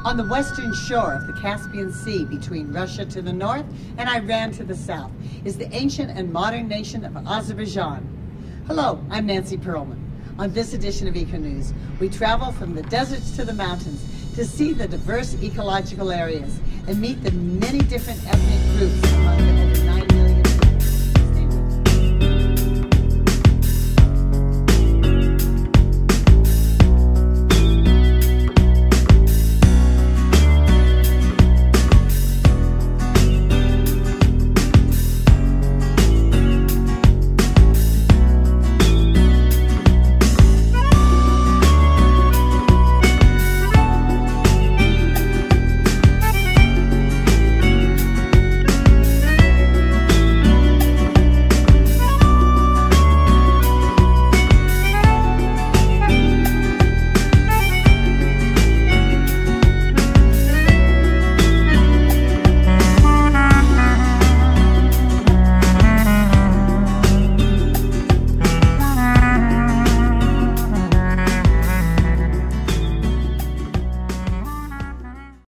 On the western shore of the Caspian Sea, between Russia to the north and Iran to the south, is the ancient and modern nation of Azerbaijan. Hello, I'm Nancy Perlman. On this edition of Eco News, we travel from the deserts to the mountains to see the diverse ecological areas and meet the many different ethnic groups among the